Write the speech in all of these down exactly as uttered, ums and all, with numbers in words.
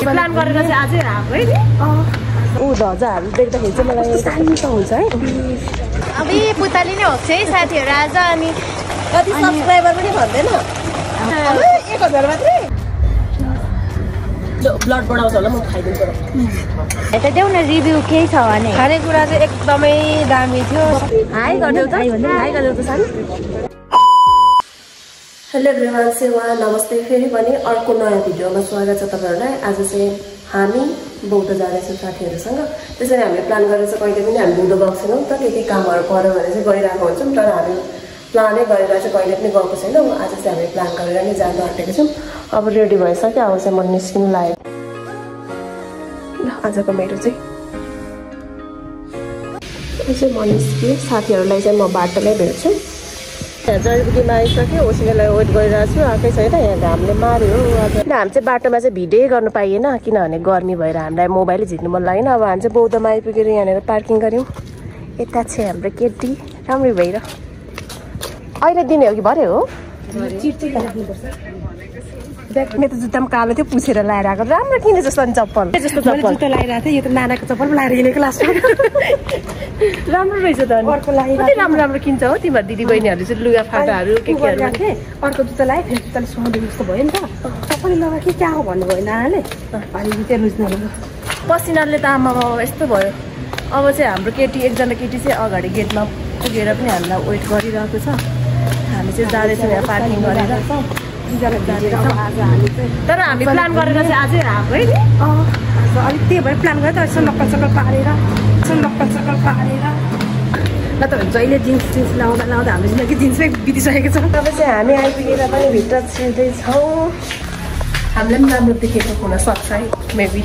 Plan गरेर चाहिँ आजै आएको है नि ऊ ध्वजाहरू देख्दाखेरि चाहिँ मलाई शान्त हुन्छ है अब पुतली नै हो है साथीहरू आज अनि कति सब्सक्राइबर पनि भन्दैन एक हजार मात्रै ब्लड बढाउँछ होला म खाइदिन्छु यता देऊ न रिभ्यू केही छ भने खानेकुरा चाहिँ एकदमै दामी थियो हाई गरिदेऊ त हाई गरिदेऊ त सानो हेलो एभ्रिवान सेवा नमस्ते फेरि पनि अर्को नयाँ भिडियोमा स्वागत छ तपाईहरुलाई आज चाहिँ हामी बौद्ध जाँदैछौँ साथीहरूसँग त्यसैले हामीले प्लान गरेर चाहिँ कहिले पनि हामी बुढो गएको छैनौँ त के के कामहरू पर्यो भने चाहिँ गइरहेको हुन्छौँ तर हामी प्लानै गरेर चाहिँ कहिले पनि गएको छैनौँ आज चाहिँ हामी प्लान गरेर नै जानु आँटेको छौँ अब रेडी भइसक्यो अब चाहिँ म निस्किनु लागेको आजको मेरो चाहिँ चाहिँ म निस्केँ साथीहरूलाई चाहिँ म बाटोमै भेट्छु यहाँ जलपाइगुडीमा आइसक्यो ओसिनेलाई वेट गरिरहेको छु आएकै छैन यहाँ घामले मार्यो आज हामी चाहिँ बाटोमा चाहिँ भिडियो गर्नु पाइएन किनभने गर्मी भएर हामीलाई मोबाइलै झिक्नु मन लागेन अब हामी चाहिँ बौद्धमा आइपुगेर यहाँनिर पार्किङ गऱ्यौँ यता चाहिँ हाम्रो केटी राम्रै भएर अहिले दिने हो कि भरे हो मेरो त जुत्ता पनि कालो थियो पुछेर लगाएर आएको राम्रो किने जस्तो नि चप्पल जस्तो चप्पल जुत्ता लगाइरहेको थियो यो त नानाको चप्पल लगाएर हिँडेको लास्टमा राम्रो रहेछ त अर्को लागि कति राम्रो राम्रो किन्छ हो तिमीहरू दिदी बहिनीहरूले चाहिँ लुगा फाटाहरू के केहरू राखेँ अर्को जुत्ता लगाएँ फेरि जुत्ताले सुहाउने जस्तो भयो नि त सबैले लगाए कि क्या हो भन्नुभयो नानाले अनि त्यो रुच्नु पसिनाले त आमा यस्तो भयो अब चाहिँ हाम्रो केटी एकजना केटी चाहिँ अगाडि गेटमा पुगेर पनि हामीलाई वेट गरिरहेको छ हामी चाहिँ जाँदैछौँ यहाँ पार्किङ गरेर तर हामी प्लान गरेर चाहिँ आजै आएको है नि अलिक त्यही भएर प्लान गरेर त यसो नक्कल सक्कल पारेर यसो नक्कल सक्कल पारेर ल त जहिले जिन्स जिन्स लाउँदा लाउँदा हाम्रो जिन्दगी जिन्समै बितिसकेको छ अब चाहिँ हामी आइपुगेर पनि भित्र छिर्दैछौँ हामीलाई पनि राम्रो देखेको हुनसक्छ है मेबी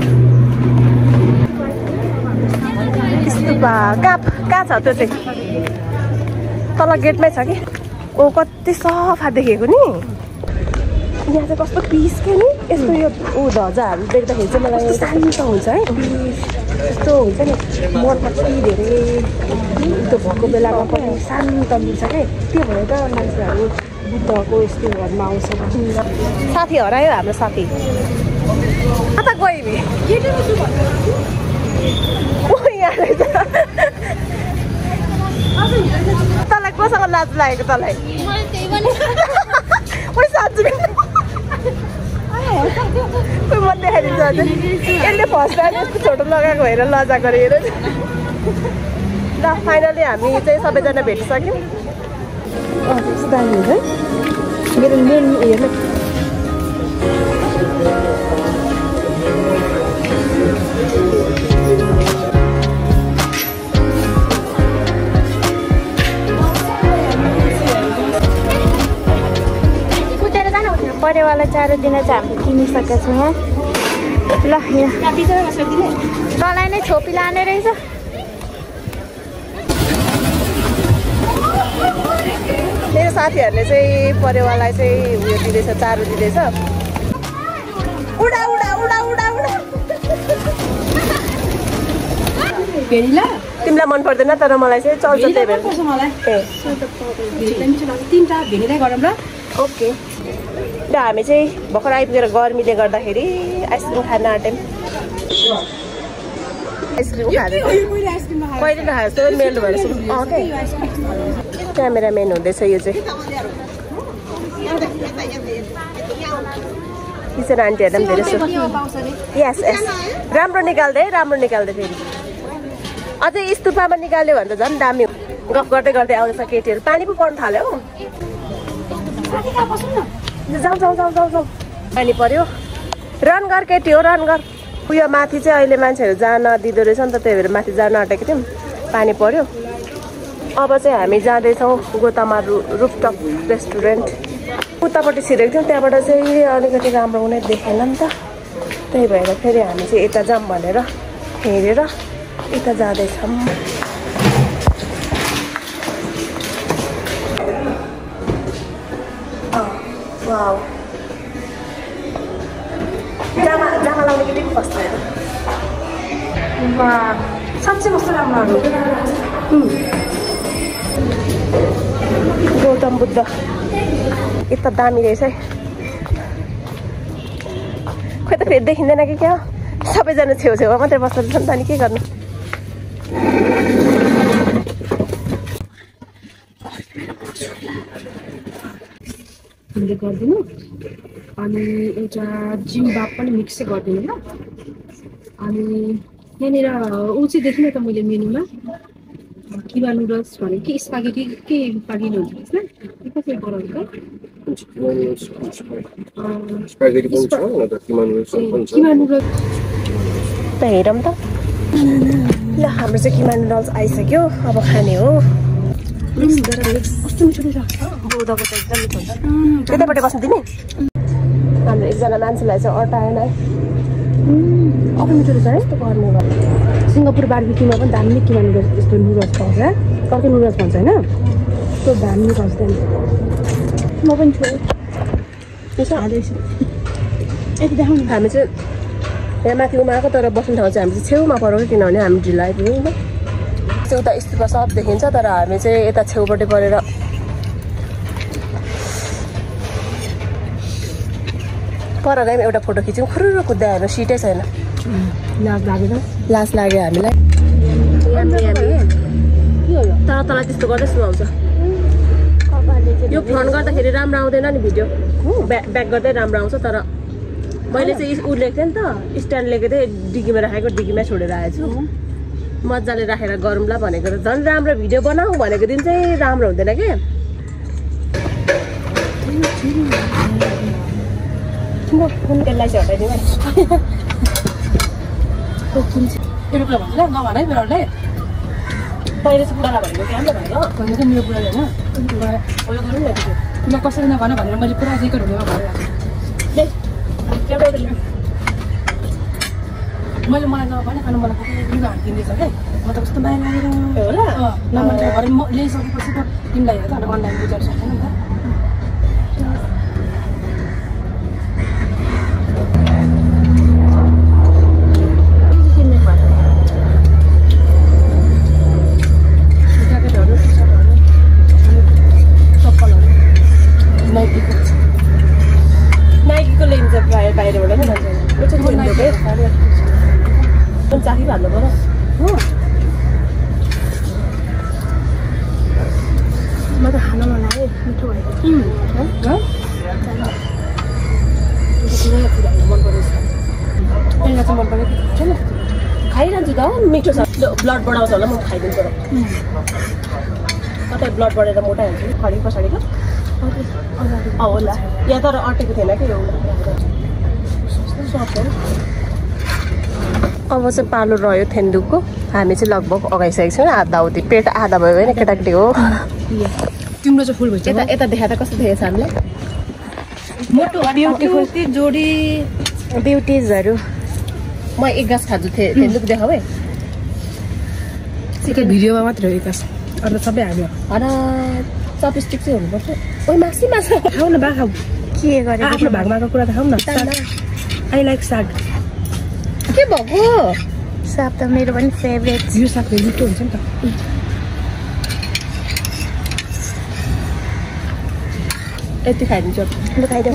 स्तुपा कहाँ कहाँ छ त्यो चाहिँ तल गेटमै छ कि ओ कति सफा देखेको नि यहाँ चाहिँ कस्तो पिस के नि यस्तो यो ऊ ध्वजाहरू देख्दाखेरि चाहिँ मलाई शान्त हुन्छ है यस्तो हुन्छ नि मन कति धेरै त्यो भएको बेलामा पनि शान्त मिल्छ क्या त्यो भएर त मान्छेहरू बुद्धको यस्तो घरमा आउँछ साथी हरायो हाम्रो साथी कता गयो नि तँलाई कोसँग लाज लागेको तँलाई म देखाइदिन्छु अझ यसले फर्स्ट टाइम यस्तो छोटो लगाएको भएर लजा गरेर ल फाइनली हामी चाहिँ सबैजना भेटिसक्यौँ यस्तो दामी हुन्छ है मेरो मेन हेर्नु परेवाला चारो दिन चाहिँ हामीले किनिसकेका छौँ यहाँ ल यहाँ तँलाई नै छोपी लाने रहेछ मेरो साथीहरूले चाहिँ परेवालाई चाहिँ उयो दिँदैछ चारो दिँदैछ उडा उडा उडा उडा उडा तिमीलाई मन पर्दैन तर मलाई चाहिँ चल्छ त्यही भएर ओके र हामी चाहिँ भर्खर आइपुगेर गर्मीले गर्दाखेरि आइसक्रिम खान आँट्यौँ आइसक्रिम खाँदै कहिले नखाएको जस्तो मेल्ट भएर ओके क्यामेराम्यान हुँदैछ यो चाहिँ किचन आन्टीहरूलाई पनि धेरै यस यस राम्रो निकाल्दै राम्रो निकाल्दै फेरि अझै स्तुपामा निकाल्यो भने त झन् दामी गफ गर्दै गर्दै आउँदैछ केटीहरू पानी पो पर्नु थाल्यो हौ जाउँ जाउँ जाउँ जाउँ जाउँ पानी पर्यो रन गर केटी हो रन गर उयो माथि चाहिँ अहिले मान्छेहरू जान दिँदो रहेछ नि त त्यही भएर माथि जान आँटेको थियौँ पानी पर्यो अब चाहिँ हामी जाँदैछौँ गोतामा रु रुफटप रेस्टुरेन्ट उतापट्टि छिरेको थियौँ त्यहाँबाट चाहिँ अलिकति राम्रो हुने देखेन नि त त्यही भएर फेरि हामी चाहिँ यता जाऊँ भनेर हेरेर यता जाँदैछौँ वाउ जामा जामा लाउने केटी पो कस्तो वा साँच्चै कस्तो राम्रो गौतम बुद्ध यता दामी रहेछ है खोइ त फेरि देखिँदैन कि क्या सबैजना छेउछेउमा मात्रै बस्नु छ नि त नि के गर्नु हामीले गरिदिनु अनि एउटा जिम्बाब पनि मिक्सै गरिदिनु ल अनि यहाँनिर ऊ चाहिँ देखिन त मैले मेनुमा किमा नुडल्स भने के स्पागेटी के पाकिनु हुन्छ त्यसमा के कसरी बनाउँछ किमा नुडल्स त हेरौँ त ल हाम्रो चाहिँ किमा नुडल्स आइसक्यो अब खाने हो कस्तो मिठो मिठो बोधको त एकदम मिठो हुन्छ त्यतैपट्टि बस्नु तिमी हाम्रो एकजना मान्छेलाई चाहिँ अटाएन है अब मिठो रहेछ है यस्तो गर्ने भयो सिङ्गापुर बार्बिक्यूमा पनि दामी किमा नुडल्स यस्तो नुडल्स पाउँछ टर्की नुडल्स भन्छ होइन यस्तो दामी पाउँछ त्यहाँनिर म पनि छु त्यसो हाल्दैछु यति देखाउनु हामी चाहिँ यहाँ माथि उमाएको तर बस्ने ठाउँ चाहिँ हामी चाहिँ छेउमा पऱ्यो किनभने हामी ढिलो आइपुग्यौँ नि त उता स्तूपा सब देखिन्छ तर हामी चाहिँ यता छेउपट्टि परेर पर गयौँ एउटा फोटो खिच्यौँ खुरुरु कुद्दै आएर सिटै छैन लाज लागेन लाज लाग्यो हामीलाई तर तल त्यस्तो गर्दै सुहाउँछ यो फ्रन्ट गर्दाखेरि राम्रो आउँदैन नि भिडियो ब्याक ब्याक गर्दै राम्रो आउँछ तर मैले चाहिँ ऊ लेखेको थिएँ नि त स्ट्यान्ड लिएको थिएँ डिगीमा राखेको डिगीमा छोडेर आएछु मजाले राखेर गरौँला भनेको त झन् राम्रो भिडियो बनाऊ भनेको दिन चाहिँ राम्रो हुँदैन के त्यसलाई चाहिँ हटाइदिउँ है एउटा कुरा भन्छ नभन है मेरोलाई पहिले चाहिँ बुढालाई भनेको कि हाम्रो भनेको भनेको चाहिँ मेरो बुढाले होइन उयो गरौँ न त्यो म कसरी नभन भनेर मैले पुरा रेकर्ड हुनेमा भनिरहेको छु मैले मलाई नभने खानु मलाई लुगा हालिदिँदैछ क्या म त कस्तो माया लागेर हो र नभने घरि म ल्याइसकेपछि त तिमीलाई हेर त अनलाइन बुझाउनु सक्दैन नि त नाइकीको लेन्छ प्रायः बाहिरबाट नि भन्छ चाखी भाल्नु पर्यो हो म त खान मन लाग्यो मिठो भएको मन परेको चाहिँ मन परेको छैन खाइरहन्छु त मिठो छ ब्लड बढाउँछ होला म खाइदिन्छु तर कतै ब्लड बढेर मोटा हुन्छ कि खडी पछाडिको होला यहाँ तर अटेको थिएन कि अब चाहिँ पालो रह्यो थेन्दुकको हामी चाहिँ लगभग अगाइसकेको छौँ आधा उति पेट आधा भयो होइन केटाकेटी हो तिम्रो चाहिँ फुल भइसक्यो यता यता देखाएर कस्तो देखेको छ हामीलाई मोटो ब्युटिफुल जोडी ब्युटिजहरू म एक गाँस खाजु थिएँ थेन्दुक देखाऊ है भिडियोमा मात्रै हो एक गाँस अन्त सबै हाल्यो होइन चपस्टिक चाहिँ हुनुपर्छ ओइ मासी माछा खाऊ न बा खाऊ के गरे आफ्नो भागमाको कुरा त खाऊ न आई लाइक साग के भएको साग त मेरो पनि फेभरेट यो साग मिठो हुन्छ नि त यति खाइदिन्छु ल खाइदेऊ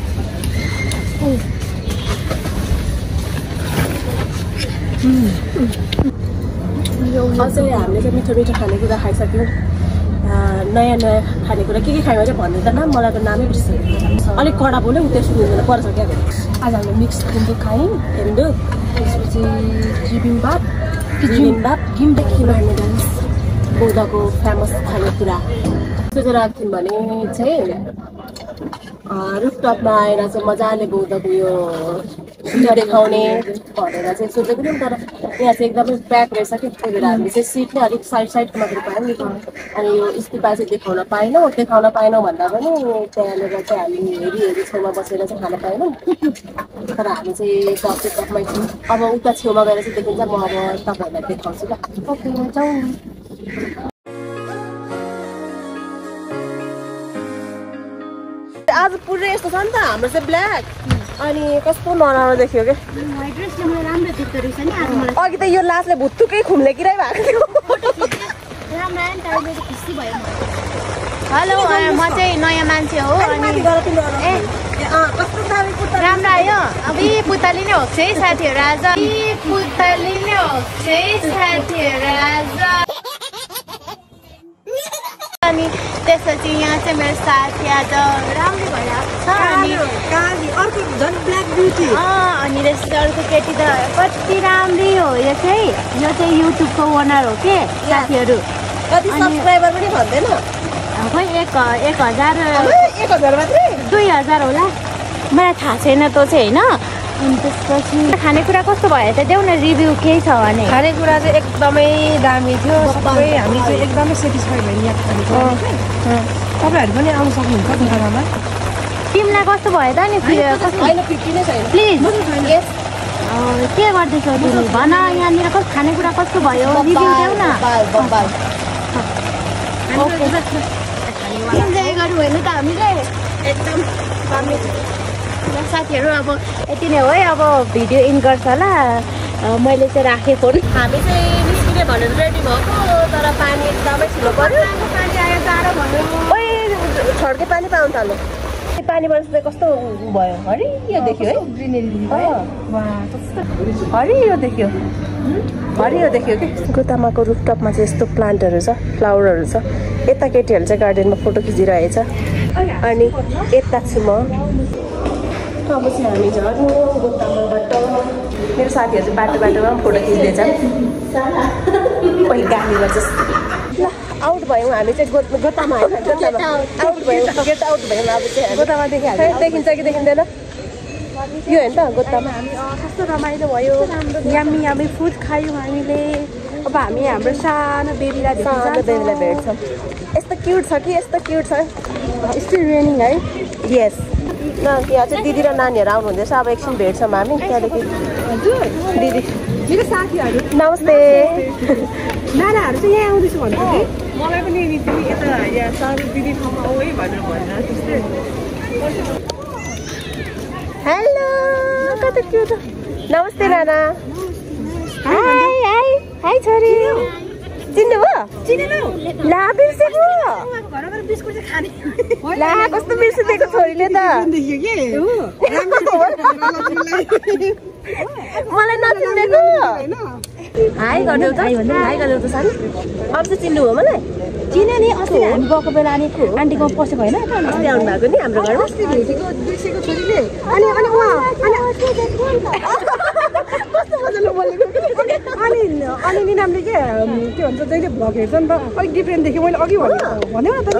अझै हामीले चाहिँ मिठो मिठो खानेकुरा खाइसक्यौँ नयाँ नयाँ खानेकुरा के के खायो भने भन्नु त नाम मलाई त नामै बिर्सेँ अलिक कडा बोल्यो उ त्यो सुन्दैन पर्छ क्या आज हामीले मिक्स थेन्दुक खायौँ थेन्दुक त्यसपछि बिबिम्बाप बिबिम्बाप गिम्बेक किमा नुडल्स बौद्धको फेमस खानेकुरा सोचेर आएको थियौँ भने चाहिँ रुफटपमा आएर चाहिँ मजाले बौद्धको यो देखाउने भनेर चाहिँ सोचेको थियौँ तर यहाँ चाहिँ एकदमै प्याक रहेछ कि त्यही भएर हामीले चाहिँ सिटले अलिक साइड साइडको मात्रै पायौँ नि अनि यो स्तूपा चाहिँ देखाउन पाएनौँ देखाउन पाएनौँ भन्दा पनि त्यहाँनिर चाहिँ हामी हेरी हेरी छेउमा बसेर चाहिँ खान पाएनौँ तर हामी चाहिँ टपमै छौँ अब उता छेउमा गएर चाहिँ देखिन्छ म अब तपाईँहरूलाई देखाउँछु ल ओके जाउँ आज पुरै यस्तो छ नि त हाम्रो चाहिँ ब्ल्याक अनि कस्तो नराम्रो देखियो क्या अघि त यो लासले भुत्तुकै खुम्ले किराइ भएको थियो हेलो म चाहिँ नयाँ मान्छे मान्छे हो अनि ए राम्रो आयो अब यी पुतली नै हो है साथीहरू आज यी पुतली नै हो है साथीहरू आज अनि त्यसपछि यहाँ चाहिँ मेरो साथी आज राम्रो भइरहेको छ अनि अनि त्यसपछि अर्को केटी त कति राम्रै हो यो चाहिँ यो चाहिँ युट्युबको ओनर हो के साथीहरू कति सब्सक्राइबर पनि भन्दैन खोइ एक एक हजार एक हजार मात्रै दुई हजार होला मलाई थाहा छैन त चाहिँ होइन अनि त्यसपछि खानेकुरा कस्तो भयो त देऊ न रिभ्यू केही छ भने खानेकुरा चाहिँ एकदमै दामी थियो सबै हामी चाहिँ एकदमै सेटिस्फाइड भयो यहाँ खानेकुरा तपाईँहरू पनि आउनु सक्नुहुन्छ दोकानमा तिमीलाई कस्तो भयो त नि प्लिज के गर्दैछौ तिमी भन यहाँनिर कस्तो खानेकुरा कस्तो भयो रिभ्यू देऊ न ओके इन्जोय गर्नु होइन त हामीले एकदम साथीहरू अब यति नै हो है अब भिडियो इन गर्छ होला मैले चाहिँ राखेँ फोन हामी चाहिँ निस्किने भनेर रेडी भएको तर पानी एकदमै ठुलो पर्यो पानी आयो टाढो भन्नु ओइ छड्के पानी पाउनु थाल्यो पानीबाट चाहिँ कस्तो भयो हरियो देख्यो है ग्रिनेरी हरियो देख्यो हरियो देख्यो कि गोतामाको रुफटपमा चाहिँ यस्तो प्लान्टहरू छ फ्लावरहरू छ यता केटीहरू चाहिँ गार्डनमा फोटो खिचिरहेछ अनि यता छु म अब चाहिँ हामी झर्नु गोतामाबाट मेरो साथीहरू चाहिँ बाटो बाटोमा पनि फोटो खिच्दैछ पहिले गाली गर्छ ल आउट भयौँ हामी चाहिँ गो गोतामा होइन गोतामा आउट भयौँ गेट आउट भयौँ अब चाहिँ गोतामा देखिहाल्छ देखिन्छ कि देखिँदैन यो होइन त गोतामा हामी कस्तो रमाइलो भयो यामी यामी फुड खायौँ हामीले अब हामी हाम्रो सानो बेबीलाई सानो बेबीलाई भेट्छौँ यस्तो क्युट छ कि यस्तो क्युट छ स्टिल रेनिङ है यस न यहाँ चाहिँ दिदी र नानीहरू आउनुहुँदैछ अब एकछिन भेट्छौँ हामी त्यहाँदेखि हजुर दिदी मेरो साथीहरू नमस्ते नानाहरू चाहिँ यहाँ आउँदैछु भन्छु कि मलाई पनि यता यहाँ सानो दिदी ठाउँमा आऊ है भनेर भनेर त्यस्तै हेलो कता क्युट नमस्ते नाना हाई हाई हाई छोरी चिन्नु भयो चिनेनौ ला बिर्सेको घरमा बिस्कुट चाहिँ खाने ला कस्तो बिर्सिदिएको छोरीले त मलाई नचिन्देको हाई गरिदेऊ त हाई गरिदेऊ त सानो अब चाहिँ चिन्नु हो मलाई चिने नि अस्ति हामी गएको बेला अनि आन्टीको पसेको होइन अस्ति आउनु भएको नि हाम्रो घरमा अस्ति भेटेको बिर्सेको छोरीले अनि अनि उहाँ कस्तो मजाले बोलेको अनि अनि निनामले के के भन्छ जहिले भ्लग हेर्छ नि त अलिक डिफ्रेन्ट देखेँ मैले अघि भनेको भन्यो न त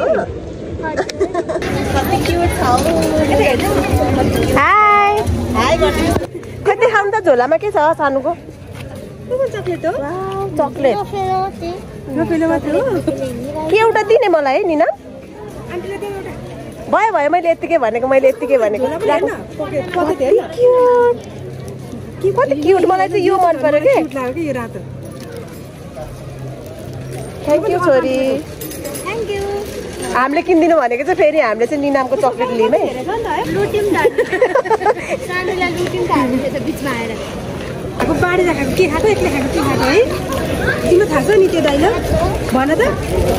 नि हाई हाई गरिदिनु कति खाउँ त झोलामा के छ सानोको चक्लेट हो चक्लेट यो फिलोमा थियो के एउटा दिने मलाई है निना भयो भयो मैले यत्तिकै भनेको मैले यत्तिकै भनेको कति क्युट मलाई चाहिँ यो मन पर्यो कि यो रातो थ्याङ्क यू छोरी थ्याङ्क यू हामीले किनिदिनु भनेको चाहिँ फेरि हामीले चाहिँ निनामको चक्लेट लियौँ है लुट्यौँ त सानोलाई लुट्यौँ त हामीले त बिचमा आएर अब बाढी राखेको के खाएको एक्लै खाएको के खाएको है तिमीलाई थाहा छ नि त्यो दाइलो भन त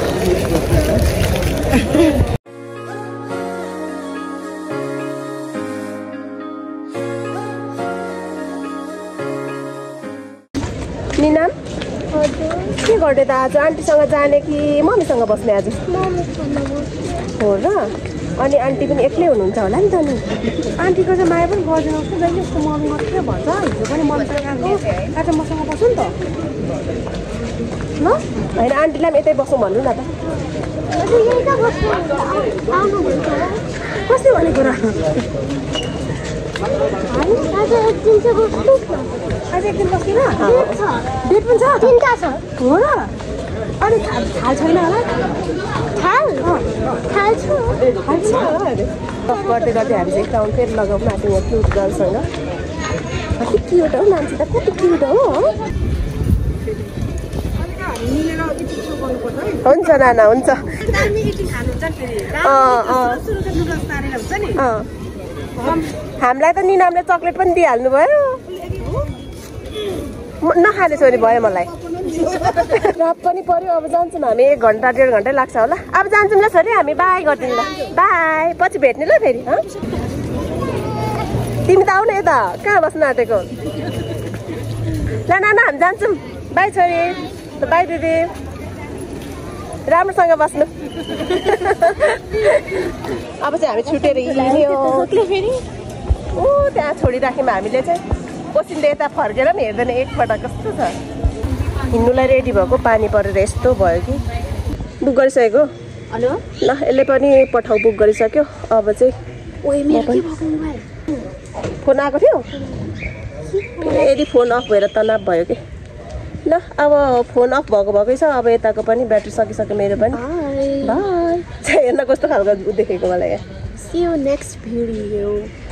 निनाम के गर्ने त आज आन्टीसँग जाने कि मम्मीसँग बस्ने आज हो र अनि आन्टी पनि एक्लै हुनुहुन्छ होला नि त नि आन्टीको चाहिँ माया पनि गर्दैन जस्तो जहिले उसको मम्मी मात्रै भन्छ हिजो पनि मम्मी त गएको आज मसँग बस्छु नि त ल होइन आन्टीलाई पनि यतै बसौँ भन्नु न त कसले भनेको र आज एकदिन चाहिँ बस्नु आज एकदिन बस्किन डेट छ डेट पनि छ तिनवटा छ हो र अनि थाल छैन होला थाल थाल छ थाल छ गर्दै गर्दै हामी चाहिँ क्राउन फेरि लगाउँ न यहाँ क्युट गर्लसँग कति क्युट हो मान्छे त कति क्युट हो हुन्छ नाना हुन्छ हामीलाई त निनामले चक्लेट पनि दिइहाल्नु भयो नखाने छोरी भयो मलाई रात पनि पर्यो अब जान्छौँ हामी एक घन्टा डेढ घन्टै लाग्छ होला अब जान्छौँ ल छोरी हामी बाई गरिदिनु ल बाई पछि भेट्ने ल फेरि तिमी त आउनु यता कहाँ बस्नु आँटेको ल नाना हामी जान्छौँ बाई छोरी बाई दिदी राम्रोसँग बस्नु अब चाहिँ हामी छुटेर हिँड्यो ऊ त्यहाँ छोडिराख्यौँ हामीले चाहिँ कोसिन्दा यता फर्केर पनि हेर्दैन एकपल्ट कस्तो छ हिँड्नुलाई रेडी भएको पानी परेर यस्तो भयो कि बुक गरिसकेको हेलो ल यसले पनि पठाउ बुक गरिसक्यो अब चाहिँ फोन आएको थियो यदि फोन अफ भएर तनाव भयो कि ल अब फोन अफ भएको भएकै छ अब यताको पनि ब्याट्री सकिसक्यो मेरो पनि बाई हेर्न कस्तो खालको देखेको मलाई See you next video.